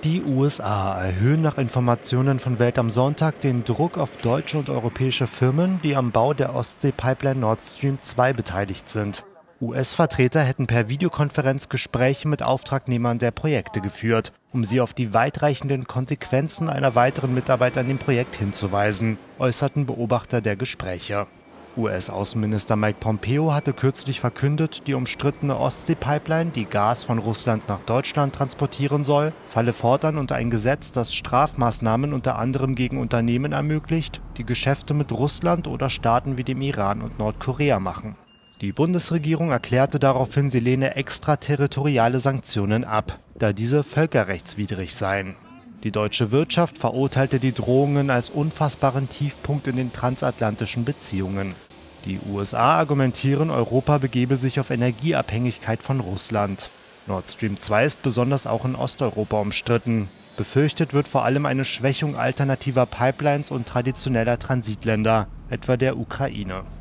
Die USA erhöhen nach Informationen von Welt am Sonntag den Druck auf deutsche und europäische Firmen, die am Bau der Ostsee-Pipeline Nord Stream 2 beteiligt sind. US-Vertreter hätten per Videokonferenz Gespräche mit Auftragnehmern der Projekte geführt, um sie auf die weitreichenden Konsequenzen einer weiteren Mitarbeit an dem Projekt hinzuweisen, äußerten Beobachter der Gespräche. US-Außenminister Mike Pompeo hatte kürzlich verkündet, die umstrittene Ostsee-Pipeline, die Gas von Russland nach Deutschland transportieren soll, falle fortan unter ein Gesetz, das Strafmaßnahmen unter anderem gegen Unternehmen ermöglicht, die Geschäfte mit Russland oder Staaten wie dem Iran und Nordkorea machen. Die Bundesregierung erklärte daraufhin, sie lehne extraterritoriale Sanktionen ab, da diese völkerrechtswidrig seien. Die deutsche Wirtschaft verurteilte die Drohungen als unfassbaren Tiefpunkt in den transatlantischen Beziehungen. Die USA argumentieren, Europa begebe sich auf Energieabhängigkeit von Russland. Nord Stream 2 ist besonders auch in Osteuropa umstritten. Befürchtet wird vor allem eine Schwächung alternativer Pipelines und traditioneller Transitländer, etwa der Ukraine.